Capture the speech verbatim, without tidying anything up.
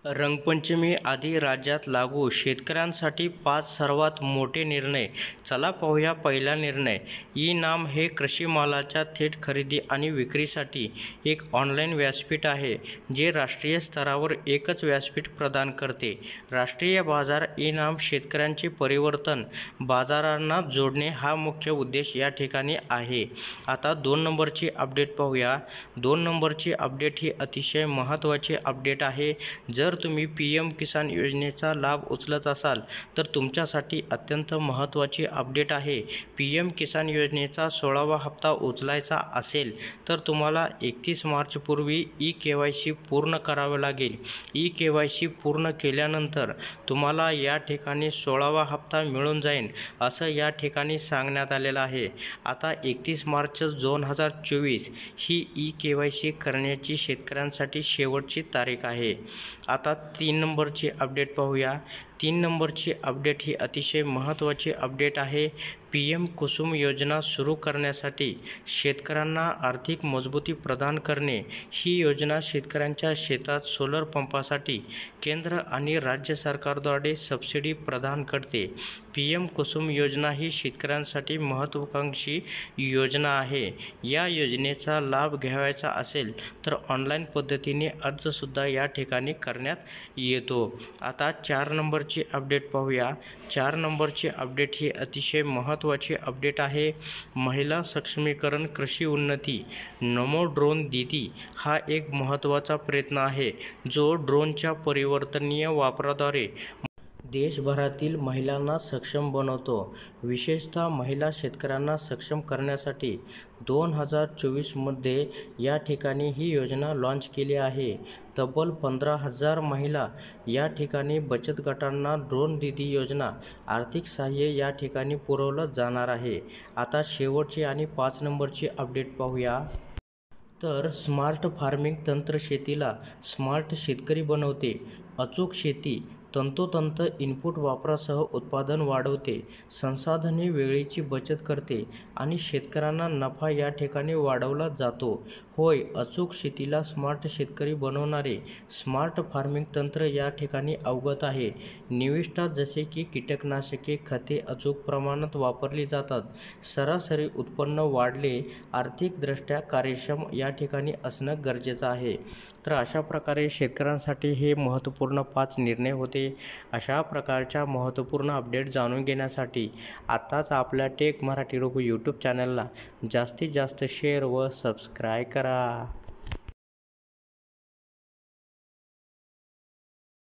रंगपंचमी आधी राज्यात लागू शेतकऱ्यांसाठी पाच सर्वात मोठे निर्णय. चला पाहूया पहिला निर्णय. ई नाम हे कृषी मालाच्या थेट खरेदी आणि विक्रीसाठी एक ऑनलाईन व्यासपीठ आहे जे राष्ट्रीय स्तरावर एकच व्यासपीठ प्रदान करते. राष्ट्रीय बाजार ई नाम शेतकऱ्यांचे परिवर्तन बाजारांना जोडणे हा मुख्य उद्देश या ठिकाणी आहे. आता दोन नंबरची अपडेट पाहूया. दोन नंबरची अपडेट ही अतिशय महत्त्वाची अपडेट आहे. जर तुम्ही पी एम किसान योजनेचा लाभ उचलत असाल तर तुमच्यासाठी अत्यंत महत्त्वाची अपडेट आहे. पी एम किसान योजनेचा सोळावा हप्ता उचलायचा असेल तर तुम्हाला एकतीस मार्च पूर्वी ई के वाय सी पूर्ण करावे लागेल. ई के वाय सी पूर्ण केल्यानंतर तुम्हाला या ठिकाणी सोळावा हप्ता मिळून जाईल असं या ठिकाणी सांगण्यात आलेलं आहे. आता एकतीस मार्च दोन हजार चोवीस ही ई के वाय सी करण्याची शेतकऱ्यांसाठी शेवटची तारीख आहे. आता तीन नंबरची अपडेट पाहूया. तीन नंबरची अपडेट ही अतिशय महत्त्वाची अपडेट आहे. पी एम कुसुम योजना सुरू करण्यासाठी शेतकऱ्यांना आर्थिक मजबूती प्रदान करणे. ही योजना शेतकऱ्यांच्या शेतात सोलर पंपासाठी केंद्र आणि राज्य सरकारद्वारे सबसिडी प्रदान करते. पी एम कुसुम योजना ही शेतकऱ्यांसाठी महत्त्वाकांक्षी योजना आहे. या योजनेचा लाभ घ्यायचा असेल तर ऑनलाईन पद्धतीने अर्जसुद्धा या ठिकाणी करण्यात येतो. आता चार नंबरची अपडेट पाहूया. चार नंबरची अपडेट ही अतिशय महत्त्वाची अपडेट आहे. महिला सक्षमीकरण कृषी उन्नती. नमो ड्रोन दीदी हा एक महत्त्वाचा प्रयत्न आहे जो ड्रोनच्या परिवर्तनीय वापराद्वारे देशभरातील महिलांना सक्षम बनवतो. विशेषतः महिला शेतकऱ्यांना सक्षम करण्यासाठी दोन हजार चोवीसमध्ये या ठिकाणी ही योजना लॉन्च केली आहे. तब्बल पंधरा हजार महिला या ठिकाणी बचत गटांना ड्रोन दीदी योजना आर्थिक सहाय्य या ठिकाणी पुरवलं जाणार आहे. आता शेवटची आणि पाच नंबरची अपडेट पाहूया. तर स्मार्ट फार्मिंग तंत्र शेतीला स्मार्ट शेतकरी बनवते. अचूक शेती तंतोतंत इनपुट वापरासह उत्पादन वाढवते. संसाधने वेळेची बचत करते आणि शेतकऱ्यांना नफा या ठिकाणी वाढवला जातो. होय, अचूक शेतीला स्मार्ट शेतकरी बनवणारे स्मार्ट फार्मिंग तंत्र या ठिकाणी अवगत आहे. निविष्ठा जसे की कीटकनाशके खते अचूक प्रमाणात वापरली जातात. सरासरी उत्पन्न वाढले. आर्थिकदृष्ट्या कार्यक्षम या ठिकाणी असणं गरजेचं आहे. तर अशा प्रकारे शेतकऱ्यांसाठी हे महत्त्वपूर्ण पाच निर्णय होते. अशा प्रकारच्या महत्त्वपूर्ण अपडेट जाणून घेण्यासाठी आत्ताच आपल्या टेक मराठी रघु यूट्यूब चॅनलला जास्तीत जास्त शेअर व सबस्क्राईब करा.